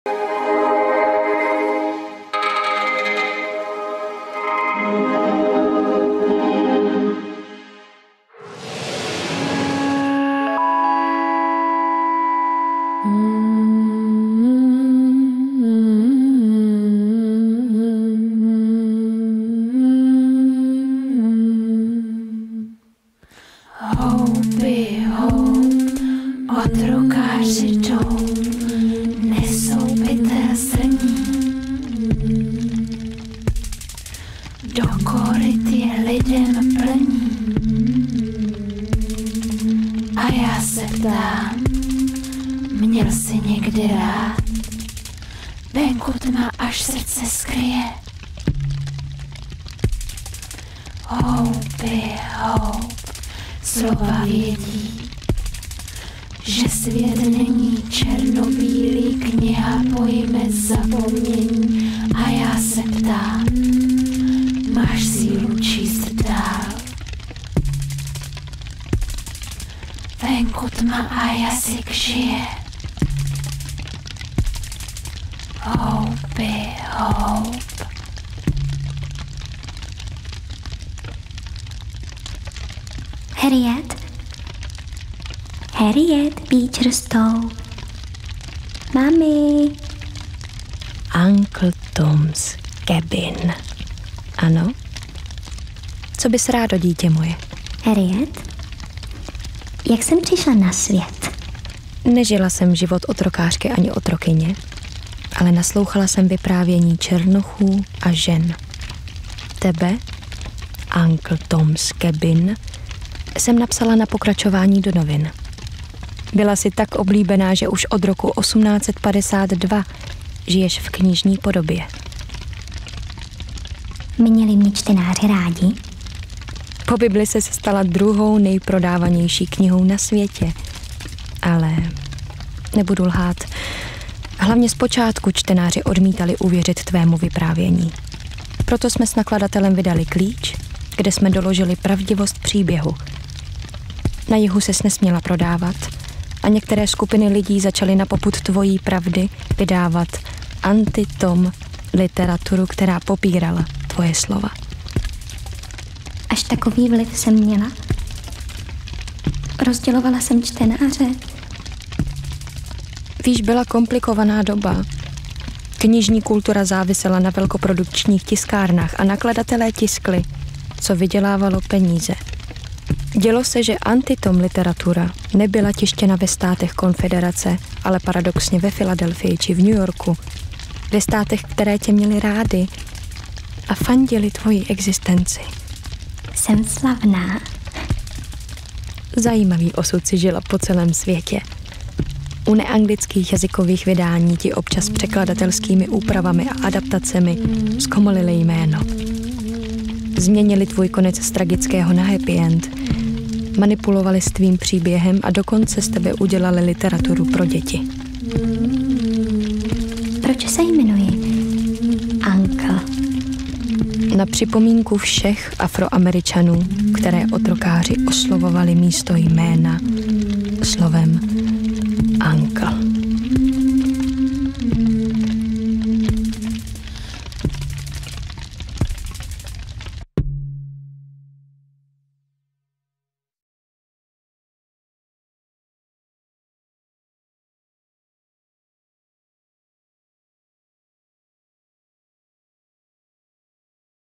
Otrokáři jdou, nesou pytel zrní. Do koryt je lidem plní. A já se ptám, měl jsi někdy rád? Venku tma až srdce skryje. Houpy, houp, slova vědí, že svět není černobílý, kniha pojme zapomnění. A já se ptám, máš sílu číst dál? Venku tma a jazyk žije. Houpy, houp. Harriet, Beecher Stowe. Mami. Uncle Tom's Cabin. Ano? Co bys rádo, dítě moje? Harriet, jak jsem přišla na svět? Nežila jsem život otrokářky ani otrokyně, ale naslouchala jsem vyprávění černochů a žen. Tebe, Uncle Tom's Cabin, jsem napsala na pokračování do novin. Byla si tak oblíbená, že už od roku 1852 žiješ v knižní podobě. Měli mě čtenáři rádi? Po Bibli se stala druhou nejprodávanější knihou na světě. Ale nebudu lhát. Hlavně zpočátku čtenáři odmítali uvěřit tvému vyprávění. Proto jsme s nakladatelem vydali klíč, kde jsme doložili pravdivost příběhu. Na jihu ses nesměla prodávat a některé skupiny lidí začaly na popud tvojí pravdy vydávat anti-Tom literaturu, která popírala tvoje slova. Až takový vliv jsem měla? Rozdělovala jsem čtenáře? Víš, byla komplikovaná doba. Knižní kultura závisela na velkoprodukčních tiskárnách a nakladatelé tiskli, co vydělávalo peníze. Dělo se, že anti-Tom literatura nebyla tištěna ve státech konfederace, ale paradoxně ve Filadelfii či v New Yorku, ve státech, které tě měly rády a fandili tvoji existenci. Jsem slavná. Zajímavý osud si žila po celém světě. U neanglických jazykových vydání ti občas překladatelskými úpravami a adaptacemi zkomolili jméno. Změnili tvůj konec z tragického na happy end, manipulovali s tvým příběhem a dokonce z tebe udělali literaturu pro děti. Proč se jmenuji Uncle? Na připomínku všech Afroameričanů, které otrokáři oslovovali místo jména slovem